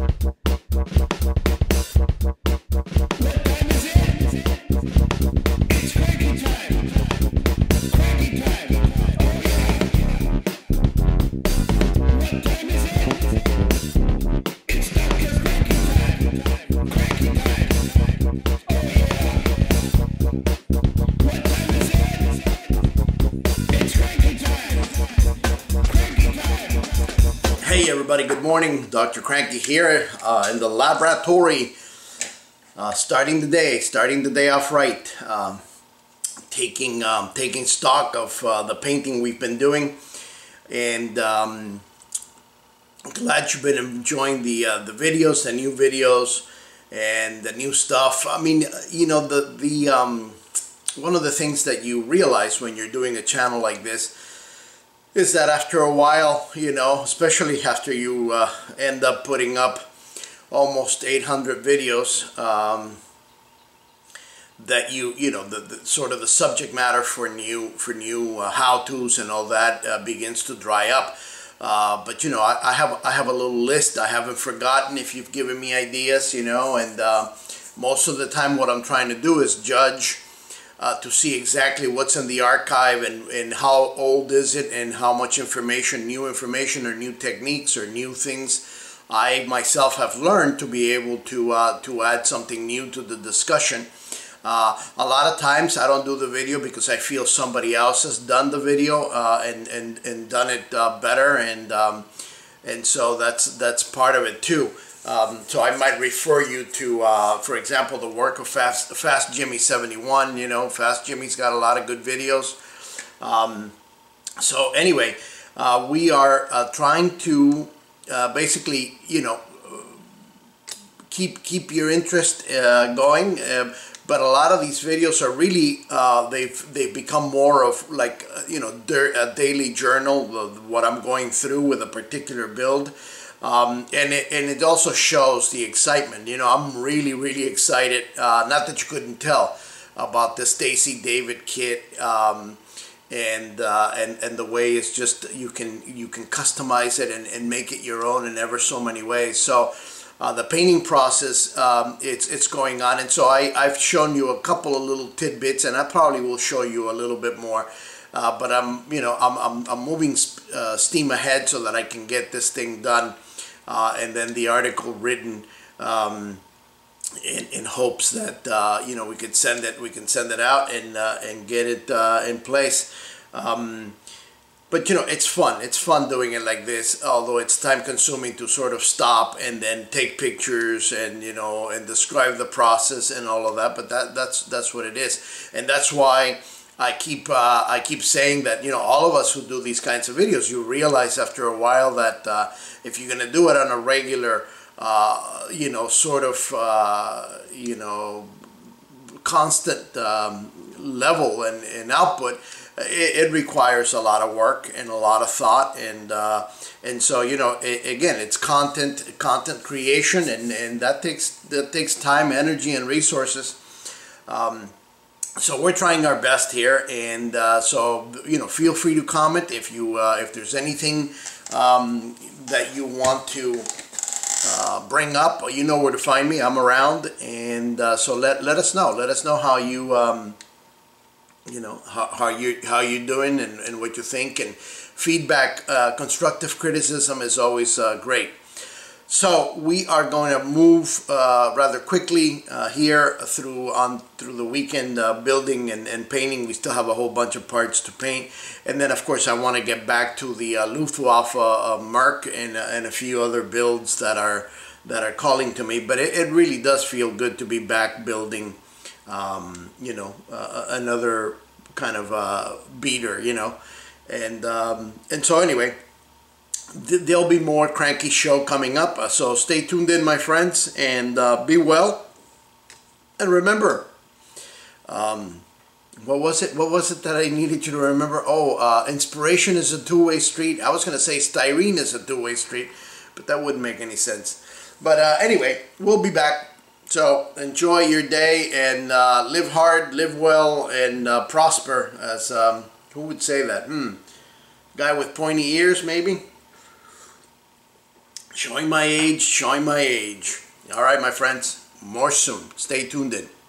Hey everybody, good morning. Dr. Cranky here in the laboratory, starting the day off right, taking stock of the painting we've been doing, and glad you've been enjoying the videos, the new videos, and the new stuff. I mean, you know, one of the things that you realize when you're doing a channel like this is that after a while, you know, especially after you end up putting up almost 800 videos, that you know, the sort of the subject matter for new how-tos and all that begins to dry up. But you know, I have a little list. I haven't forgotten if you've given me ideas, you know, and most of the time what I'm trying to do is judge to see exactly what's in the archive and how old is it and how much information, new information or new techniques or new things I myself have learned to be able to add something new to the discussion. A lot of times I don't do the video because I feel somebody else has done the video and done it better, and so that's part of it too. So I might refer you to, for example, the work of Fast Jimmy 71. You know, Fast Jimmy's got a lot of good videos. So anyway, we are trying to basically, you know, keep your interest going. But a lot of these videos are really they've become more of like you know, a daily journal of what I'm going through with a particular build. And it also shows the excitement. You know, I'm really excited. Not that you couldn't tell about the Stacy David kit, and the way it's just you can customize it and make it your own in ever so many ways. So the painting process, it's going on, and so I've shown you a couple of little tidbits, and I probably will show you a little bit more. But I'm moving steam ahead so that I can get this thing done. And then the article written in hopes that you know, we can send it out and get it in place. But you know, it's fun doing it like this, although it's time consuming to sort of stop and then take pictures and, you know, and describe the process and all of that. But that's what it is, and that's why I keep saying that, you know, all of us who do these kinds of videos, you realize after a while that if you're going to do it on a regular, you know, sort of, you know, constant level and output, it requires a lot of work and a lot of thought, and so, you know, again, it's content creation, and that takes time, energy, and resources. So we're trying our best here, and so, you know, feel free to comment if there's anything that you want to bring up. You know where to find me. I'm around, and so let us know. Let us know how you you know, how you're doing and what you think, and feedback, constructive criticism is always great. So we are going to move rather quickly here through the weekend, building and painting. We still have a whole bunch of parts to paint, and then of course I want to get back to the Luftwaffe Merc and a few other builds that are calling to me. But it really does feel good to be back building, you know, another kind of beater, you know, and so anyway, there'll be more Cranky Show coming up, so stay tuned in, my friends, and be well. And remember, what was it that I needed you to remember? Oh, inspiration is a two-way street. I was going to say styrene is a two-way street, but that wouldn't make any sense. But anyway, we'll be back. So enjoy your day, and live hard, live well, and prosper, as who would say that? Guy with pointy ears, maybe? Showing my age, showing my age. All right, my friends, more soon. Stay tuned in.